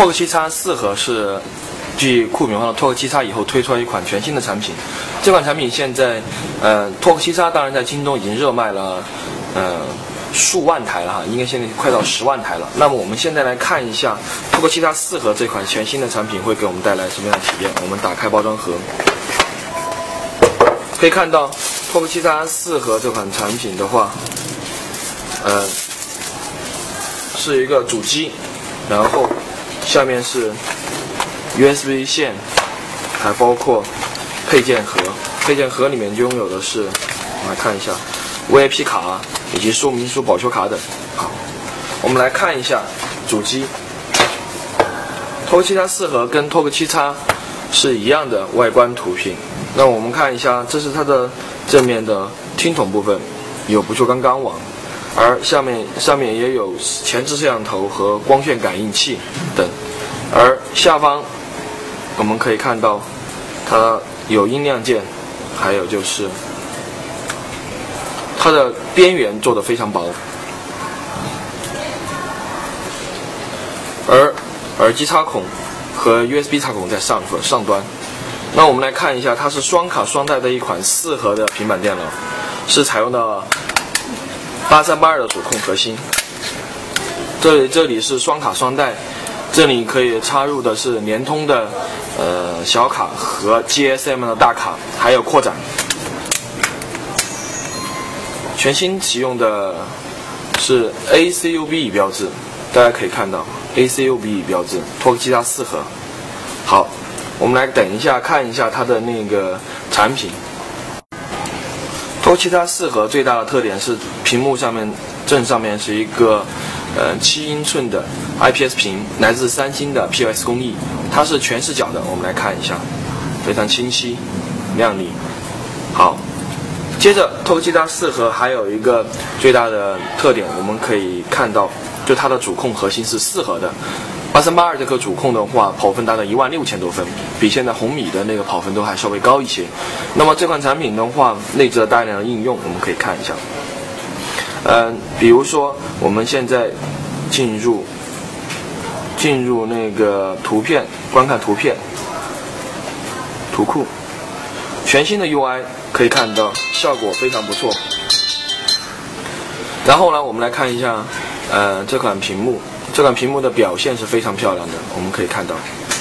Talk 7x4核是继酷品方的 Talk 7x以后推出了一款全新的产品。这款产品现在Talk 7x当然在京东已经热卖了数万台了哈，应该现在快到10万台了。那么我们现在来看一下 Talk 7x4核这款全新的产品会给我们带来什么样的体验。我们打开包装盒，可以看到 Talk 7x4核这款产品的话，是一个主机，然后下面是 USB 线，还包括配件盒。配件盒里面拥有的是，我们来看一下 VIP 卡以及说明书、保修卡等。好，我们来看一下主机。Talk 7x4核跟 Talk 7x是一样的外观图片。那我们看一下，这是它的正面的听筒部分，有不锈钢钢网。而上面也有前置摄像头和光线感应器等，而下方我们可以看到它有音量键，还有就是它的边缘做得非常薄，而耳机插孔和 USB 插孔在上端。那我们来看一下，它是双卡双待的一款4核的平板电脑，是采用了8382的主控核心，这里是双卡双待，这里可以插入的是联通的小卡和 GSM 的大卡，还有扩展。全新启用的是 ACUB 仪标志，大家可以看到 ACUB 仪标志 Talk 7x4核。好，我们来等一下看一下它的那个产品。Talk 7x4核最大的特点是屏幕正上面是一个7英寸的 IPS 屏，来自三星的 POS 工艺，它是全视角的。我们来看一下，非常清晰亮丽。好，接着 Talk 7x4核还有一个最大的特点，我们可以看到，就它的主控核心是4核的。8382这颗主控的话，跑分达到16000多分，比现在红米的那个跑分都还稍微高一些。那么这款产品的话，内置了大量的应用，我们可以看一下。比如说我们现在进入那个图片，观看图片，图库，全新的 UI 可以看到效果非常不错。然后呢，我们来看一下这款屏幕。这款屏幕的表现是非常漂亮的，我们可以看到。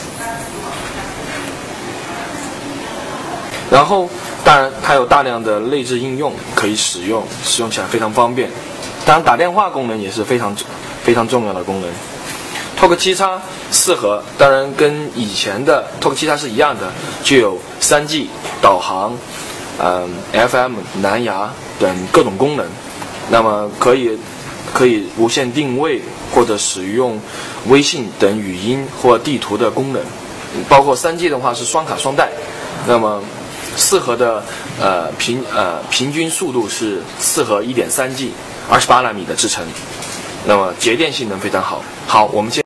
然后，当然它有大量的内置应用可以使用起来非常方便。当然，打电话功能也是非常重要的功能。Talk 7x4核当然跟以前的 Talk 7x是一样的，具有3G 导航、FM 蓝牙等各种功能。那么可以无线定位或者使用微信等语音或地图的功能，包括3G 的话是双卡双待。那么4核的平均速度是4核 1.3G 28纳米的制程，那么节电性能非常好。好，我们